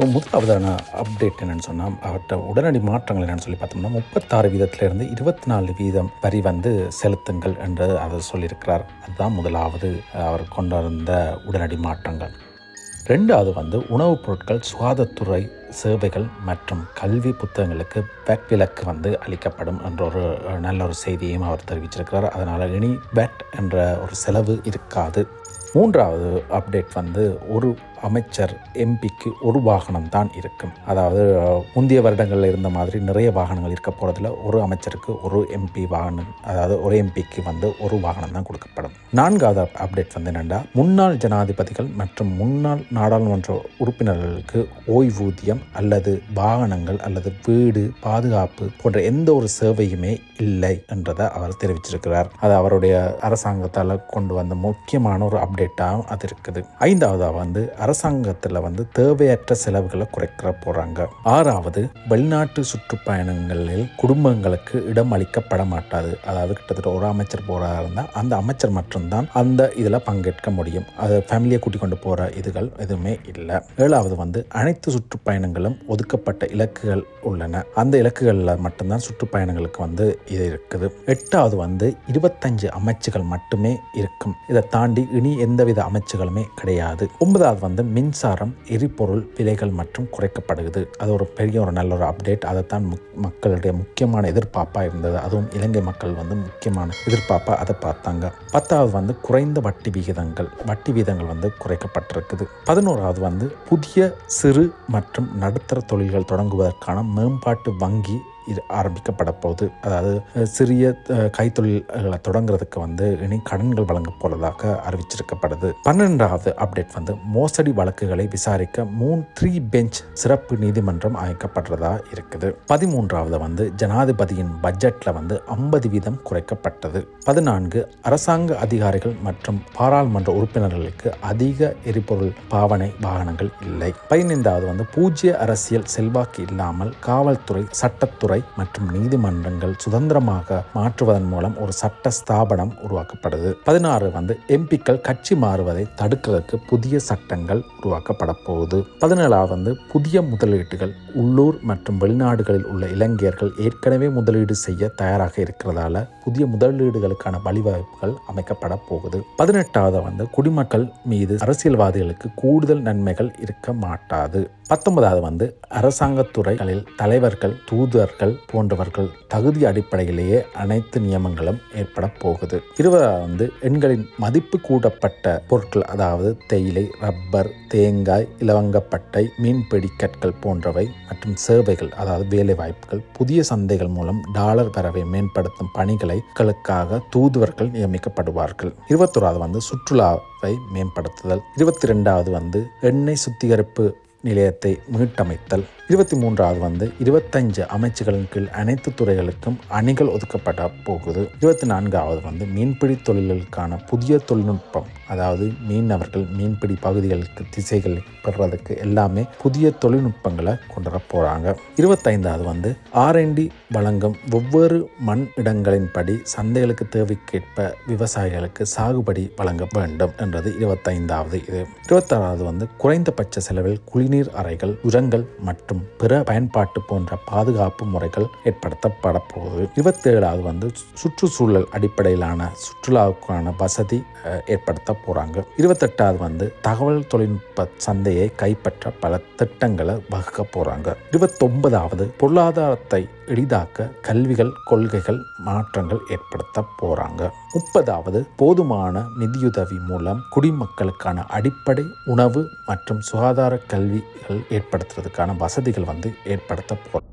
முதலாவதான update என்னென்னு சொன்னால், அவர்கிட்ட உடனடி மாற்றங்கள் என்னென்னு சொல்லி பார்த்தோம்னா 36% 24% வரி செலுத்துங்கள் என்று அவர் சொல்லியிருக்கிறார். அதுதான் முதலாவது அவர் கொண்டு வந்த உடனடி மாற்றங்கள். ரெண்டாவது உணவுப் பொருட்கள், சுகாதாரத்துறை சேவைகள் மற்றும் கல்வி புத்தகங்களுக்கு வேட் விலக்கு அளிக்கப்படும் என்ற ஒரு நல்ல ஒரு செய்தியையும் அவர் தெரிவிச்சிருக்கிறார். அதனால் இனி வேட் என்ற ஒரு செலவு இருக்காது. மூன்றாவது அப்டேட் ஒரு அமைச்சர் எம்பிக்கு ஒரு வாகனம் தான் இருக்கும். அதாவது முந்தைய வருடங்களில் இருந்த மாதிரி நிறைய வாகனங்கள் இருக்க போகிறதுல ஒரு அமைச்சருக்கு ஒரு எம்பி வாகனம், அதாவது ஒரு எம்பிக்கு ஒரு வாகனம் தான் கொடுக்கப்படும். நான்காவது அப்டேட் என்னென்னா, முன்னாள் ஜனாதிபதிகள் மற்றும் முன்னாள் நாடாளுமன்ற உறுப்பினர்களுக்கு ஓய்வூதியம் அல்லது வாகனங்கள் அல்லது வீடு, பாதுகாப்பு போன்ற எந்த ஒரு சேவையுமே இல்லை என்றதை அவர் தெரிவிச்சிருக்கிறார். அது அவருடைய அரசாங்கத்தால் கொண்டு வந்த முக்கியமான ஒரு அப்டேட்டாக அது இருக்குது. ஐந்தாவது அரசாங்கத்தில் தேவையற்ற செலவுகளை குறைக்க போறாங்க. ஆறாவது, வெளிநாட்டு சுற்றுப்பயணங்களில் குடும்பங்களுக்கு இடம் அளிக்கப்பட மாட்டாது. அதாவது கிட்டத்தட்ட ஒரு அமைச்சர் போறதா இருந்தால் அந்த அமைச்சர் மட்டும்தான் அந்த இதில் பங்கேற்க முடியும். அது ஃபேமிலியை கூட்டிக் கொண்டு போற இதுகள் எதுவுமே இல்லை. ஏழாவது அனைத்து சுற்றுப்பயணங்களும் ஒதுக்கப்பட்ட இலக்குகள் உள்ளன. அந்த இலக்குகளில் மட்டும்தான் சுற்றுப்பயணங்களுக்கு இது இருக்குது. எட்டாவது 25 அமைச்சுகள் மட்டுமே இருக்கும். இதை தாண்டி இனி எந்தவித அமைச்சுகளுமே கிடையாது. ஒன்பதாவது மின்சாரம், எரிபொருள் விலைகள் மற்றும் குறைக்கப்படுகிறது. அது ஒரு பெரிய ஒரு நல்ல ஒரு அப்டேட். அதைத்தான் மக்களுடைய முக்கியமான எதிர்பார்ப்பாக இருந்தது. அதுவும் இலங்கை மக்கள் முக்கியமான எதிர்பார்ப்பாக அதை பார்த்தாங்க. பத்தாவது குறைந்த வட்டி வீதங்கள் குறைக்கப்பட்டிருக்குது. 11வது புதிய சிறு மற்றும் நடுத்தர தொழில்கள் தொடங்குவதற்கான மேம்பாட்டு வங்கி ஆரம்பிக்கப்பட போகுது. அதாவது சிறிய கைத்தொழில்களை தொடங்குறதுக்கு இனி கடன்கள் வழங்க போறதாக அறிவிச்சிருக்கப்படுது. 12வது அப்டேட் மோசடி வழக்குகளை விசாரிக்க 3 பெஞ்ச் சிறப்பு நீதிமன்றம் அமைக்கப்படுறதா இருக்குது. 13வது ஜனாதிபதியின் பட்ஜெட்ல 50% குறைக்கப்பட்டது. 14 அரசாங்க அதிகாரிகள் மற்றும் பாராளுமன்ற உறுப்பினர்களுக்கு அதிக எரிபொருள் பாவனை வாகனங்கள் இல்லை. 15வது பூஜ்ய அரசியல் செல்வாக்கு இல்லாமல் காவல்துறை, சட்டத்துறை மற்றும் நீதிமன்றங்கள் சுதந்திரமாக மாற்றுவதன் மூலம் ஒரு சட்ட ஸ்தாபனம் உருவாக்கப்படுது. 16 எம்பிக்கள் கட்சி மாறுவதை தடுக்கிறதுக்கு புதிய சட்டங்கள் உருவாக்கப்பட போகுது. 17வது புதிய முதலீடுகள், உள்ளூர் மற்றும் வெளிநாடுகளில் உள்ள இலங்கையர்கள் ஏற்கனவே முதலீடு செய்ய தயாராக இருக்கிறதால புதிய முதலீடுகளுக்கான வழிவாய்ப்புகள் அமைக்கப்பட போகுது. 18வது குடிமக்கள் மீது அரசியல்வாதிகளுக்கு கூடுதல் நன்மைகள் இருக்க மாட்டாது. 19வது அரசாங்கத்துறைகளில் தலைவர்கள், தூதர்கள் போன்றவர்கள் தகுதி அடிப்படையிலேயே அனைத்து நியமங்களும் ஏற்பட போகுது. 20வது எண்களின் மதிப்பு கூடப்பட்ட பொருட்கள், அதாவது தேயிலை, ரப்பர், தேங்காய், இலவங்கப்பட்டை, மீன்பிடி கற்கள் போன்றவை மற்றும் சேவைகள், அதாவது வேலை வாய்ப்புகள், புதிய சந்தைகள் மூலம் டாலர் வரவை மேம்படுத்தும் பணிகளுக்காக தூதுவர்கள் நியமிக்கப்படுவார்கள். 21வது சுற்றுலாவை மேம்படுத்துதல். 22வது எண்ணெய் சுத்திகரிப்பு நிலையத்தை மீட்டமைத்தல். 23வது 25 அமைச்சுகளின் கீழ் அனைத்து துறைகளுக்கும் அணிகள் ஒதுக்கப்பட போகுது. 24வது மீன்பிடி தொழில்களுக்கான புதிய தொழில்நுட்பம், அதாவது மீனவர்கள் மீன்பிடி பகுதிகளுக்கு திசைகள் பெறுறதுக்கு எல்லாமே புதிய தொழில்நுட்பங்களை கொண்டு வர போறாங்க. 25வது R&D வழங்கும் ஒவ்வொரு மண் இடங்களின்படி சந்தைகளுக்கு தேவைக்கேற்ப விவசாயிகளுக்கு சாகுபடி வழங்க வேண்டும் என்றது 25வது. இது 26வது குறைந்தபட்ச செலவில் குடிநீர் அறைகள், உரங்கள் மற்றும் பிற பயன்பாட்டு போன்ற பாதுகாப்பு முறைகள் ஏற்படுத்தப்பட போகுது. 27வது சுற்றுச்சூழல் அடிப்படையிலான சுற்றுலாவுக்கான வசதி ஏற்படுத்த போறாங்க. 28வது தகவல் தொழில்நுட்ப சந்தையை கைப்பற்ற பல திட்டங்களை வகுக்க போறாங்க. 29வது பொருளாதாரத்தை எளிதாக்க கல்விகள், கொள்கைகள் மாற்றங்கள் ஏற்படுத்த போறாங்க. 30வது போதுமான நிதியுதவி மூலம் குடிமக்களுக்கான அடிப்படை உணவு மற்றும் சுகாதார கல்விகள் ஏற்படுத்துறதுக்கான வசதிகள் ஏற்படுத்த போறாங்க.